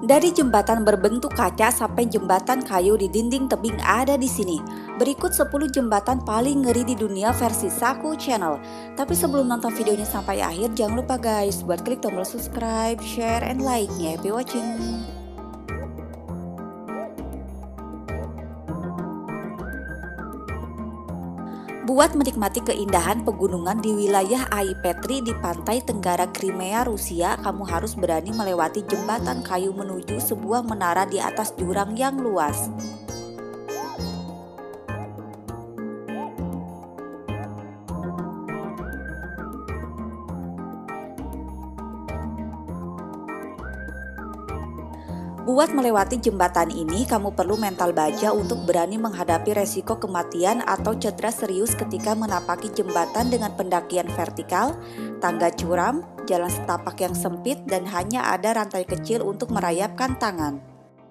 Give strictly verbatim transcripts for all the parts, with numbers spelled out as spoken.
Dari jembatan berbentuk kaca sampai jembatan kayu di dinding tebing ada di sini. Berikut sepuluh jembatan paling ngeri di dunia versi Saku Channel. Tapi sebelum nonton videonya sampai akhir, jangan lupa guys buat klik tombol subscribe, share, and like-nya. Happy watching! Buat menikmati keindahan pegunungan di wilayah Ai Petri di pantai tenggara Crimea, Rusia, kamu harus berani melewati jembatan kayu menuju sebuah menara di atas jurang yang luas. Buat melewati jembatan ini, kamu perlu mental baja untuk berani menghadapi resiko kematian atau cedera serius ketika menapaki jembatan dengan pendakian vertikal, tangga curam, jalan setapak yang sempit, dan hanya ada rantai kecil untuk merayapkan tangan.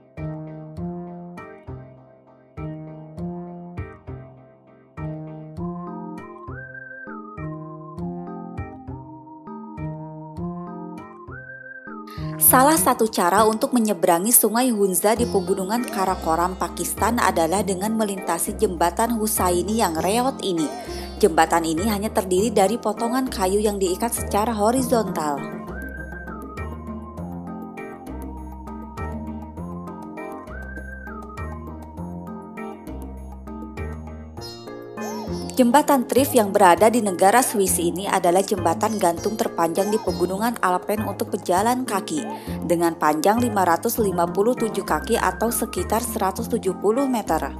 Salah satu cara untuk menyeberangi sungai Hunza di pegunungan Karakoram, Pakistan adalah dengan melintasi jembatan Husaini yang reot ini. Jembatan ini hanya terdiri dari potongan kayu yang diikat secara horizontal. Jembatan Triff yang berada di negara Swiss ini adalah jembatan gantung terpanjang di pegunungan Alpen untuk pejalan kaki, dengan panjang lima ratus lima puluh tujuh kaki atau sekitar seratus tujuh puluh meter.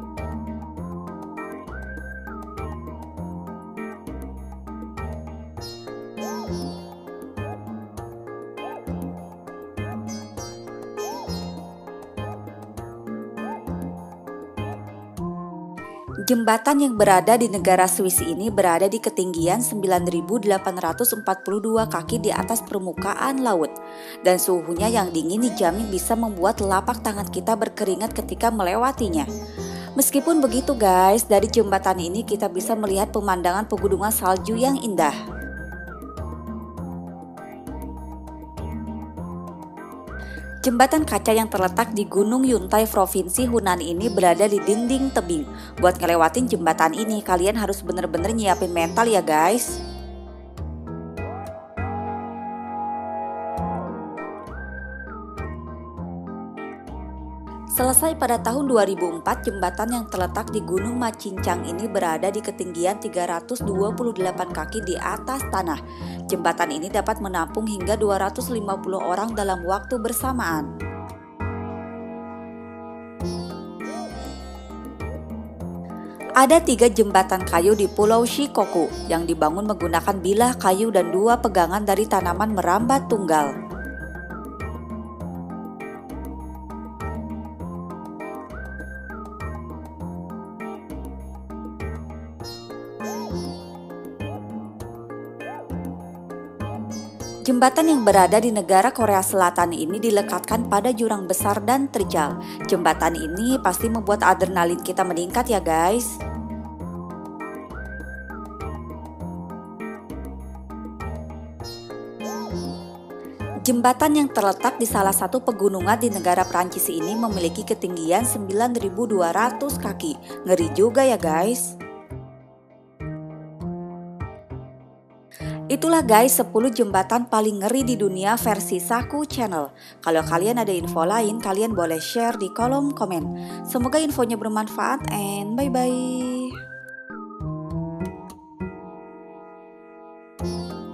Jembatan yang berada di negara Swiss ini berada di ketinggian sembilan ribu delapan ratus empat puluh dua kaki di atas permukaan laut, dan suhunya yang dingin dijamin bisa membuat telapak tangan kita berkeringat ketika melewatinya. Meskipun begitu guys, dari jembatan ini kita bisa melihat pemandangan pegunungan salju yang indah. Jembatan kaca yang terletak di Gunung Yuntai, Provinsi Hunan ini berada di dinding tebing. Buat ngelewatin jembatan ini, kalian harus bener-bener nyiapin mental ya guys. Selesai pada tahun dua ribu empat, jembatan yang terletak di Gunung Macincang ini berada di ketinggian tiga ratus dua puluh delapan kaki di atas tanah. Jembatan ini dapat menampung hingga dua ratus lima puluh orang dalam waktu bersamaan. Ada tiga jembatan kayu di Pulau Shikoku yang dibangun menggunakan bilah kayu dan dua pegangan dari tanaman merambat tunggal. Jembatan yang berada di negara Korea Selatan ini dilekatkan pada jurang besar dan terjal. Jembatan ini pasti membuat adrenalin kita meningkat ya guys. Jembatan yang terletak di salah satu pegunungan di negara Prancis ini memiliki ketinggian sembilan ribu dua ratus kaki. Ngeri juga ya guys. Itulah guys sepuluh jembatan paling ngeri di dunia versi Saku Channel. Kalau kalian ada info lain, kalian boleh share di kolom komen. Semoga infonya bermanfaat and bye-bye.